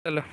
चलो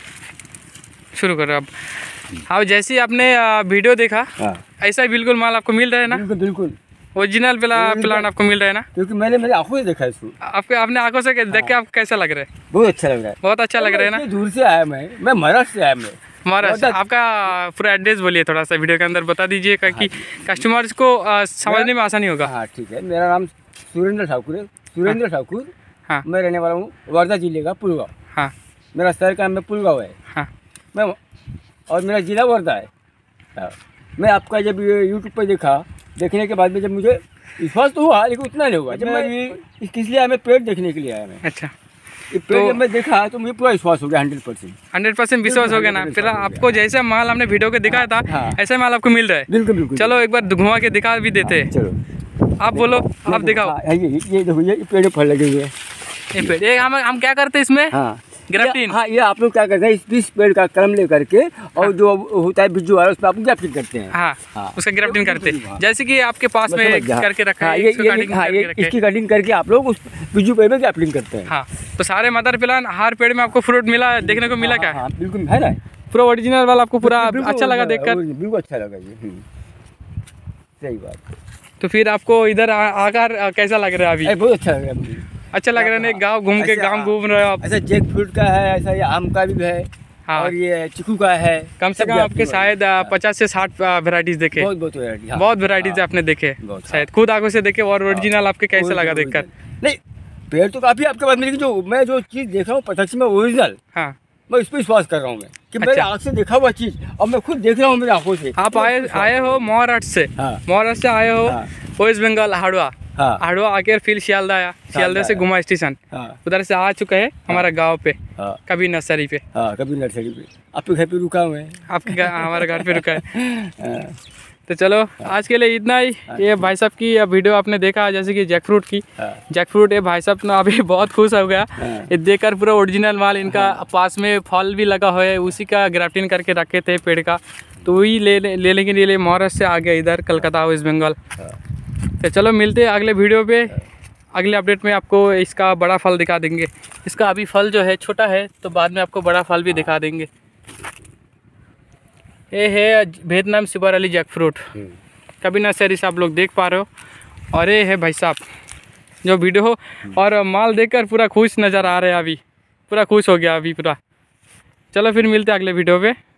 शुरू करो अब। हाँ, जैसे ही आपने वीडियो देखा ऐसा ही बिल्कुल माल आपको मिल रहा है ना? बिल्कुल बिल्कुल ओरिजिनल प्लांट आपको मिल रहा है ना? क्योंकि मैंने मेरी आंखों से देखा है इसको। आपने आंखों से देख के आपको कैसा लग रहा है? बहुत अच्छा लग रहा है। बहुत अच्छा लग रहा है ना? दूर से आया मैं महाराष्ट्र से आया। मैं महाराष्ट्र। आपका पूरा एड्रेस बोलिए, थोड़ा सा वीडियो के अंदर बता दीजिएगा कि कस्टमर्स को समझने में आसानी होगा। हाँ ठीक है, मेरा नाम सुरेंद्र ठाकुर है। सुरेंद्र ठाकुर। हाँ, मैं रहने वाला हूँ वर्धा जिले का पुलगांव। हाँ, मेरा शहर का नाम पुलगांव है। हाँ, मैं और मेरा जिला वर्धा है। हाँ, मैं आपका जब यूट्यूब पर देखा, देखने के बाद में जब मुझे विश्वास तो हुआ, लेकिन उतना नहीं हुआ। जब मैं किस लिए आया, मैं पेड़ देखने के लिए आया मैं। अच्छा, पेड़ जब मैं देखा तो मुझे पूरा विश्वास हो गया। 100% विश्वास हो गया ना? फिर आपको जैसे माल हमने वीडियो के दिखाया था ऐसे माल आपको मिल रहा है? बिल्कुल बिल्कुल। चलो एक बार घुमा के दिखा भी देते हैं। चलो आप बोलो, आप दिखाओ। ये देखो, ये पेड़ फल लगे हुए हैं। ये पेड़, ये हम क्या करते हैं इसमें? ग्राफ्टिंग। हाँ, ये आप लोग क्या करते हैं, इस पेड़ का कलम ले करके और जो होता है बिज्जू वाला, उसमें आप ग्राफ्टिंग करते हैं। हाँ, उसका ग्राफ्टिंग करते हैं। जैसे कि आपके पास में करके रखा है, इसकी कटिंग करके आप लोग उस बिज्जू पेड़ में ग्राफ्टिंग करते हैं। हाँ, तो सारे मदर प्लांट हर पेड़ में आपको फ्रूट मिला, देखने को मिला क्या? बिल्कुल है ना, पूरा ओरिजिनल वाला आपको पूरा अच्छा लगा देखकर? बिल्कुल अच्छा लगा जी, सही बात। तो फिर आपको इधर आकर कैसा लग रहा है अभी? बहुत अच्छा लग रहा है मुझे। अच्छा लग रहा है? गाँव घूम के गाँव घूम रहे हो आप? ऐसा जैक फ्रूट का है, ऐसा ये आम का भी है। हाँ, और ये चिकू का है। कम से कम आपके शायद 50 से 60 वेराइटीज देखे। बहुत वेराइटी, बहुत वेराइटीज आपने देखे शायद, खुद आंखों से देखे। और ओरिजिनल आपके कैसे लगा देखकर? नहीं, पेड़ तो काफी आपके पास मिलेगी। जो मैं जो चीज देख रहा हूँ प्रत्यक्ष में ओरिजिनल, हाँ, मैं इस पर विश्वास कर रहा हूँ मैं कि मेरे आँख से देखा हुआ चीज और मैं खुद देख रहा हूँ मेरी आंखों से। आप आए हो महाराष्ट्र से? महाराष्ट्र से आए हो वेस्ट बंगाल हाड़वा। हाड़वा आकर फिर शियालदा आया, शियालदा से गुमा स्टेशन, उधर से आ चुका है हमारा गांव पे, कभी नर्सरी पे। कभी नर्सरी पे आपके घर पे रुका हुआ है। आपके हमारे घर पे रुका है। तो चलो आज के लिए इतना ही। ये भाई साहब की वीडियो आपने देखा, जैसे कि जैक फ्रूट की। जैक फ्रूट, ये भाई साहब ना अभी बहुत खुश हो गया ये देखकर। पूरा ओरिजिनल माल इनका पास में फल भी लगा हुआ है, उसी का ग्राफ्टिंग करके रखे थे पेड़ का, तो वही लेने के लिए महाराष्ट्र से आ गया इधर कलकत्ता वेस्ट बंगाल। तो चलो मिलते हैं अगले वीडियो पे, अगले अपडेट में आपको इसका बड़ा फल दिखा देंगे। इसका अभी फल जो है छोटा है, तो बाद में आपको बड़ा फल भी दिखा देंगे। ये है Vietnam super early jackfruit, कभी नर्सरी से आप लोग देख पा रहे हो। और ये है भाई साहब जो वीडियो और माल देखकर पूरा खुश नज़र आ रहे हैं, अभी पूरा खुश हो गया अभी पूरा। चलो फिर मिलते हैं अगले वीडियो पे।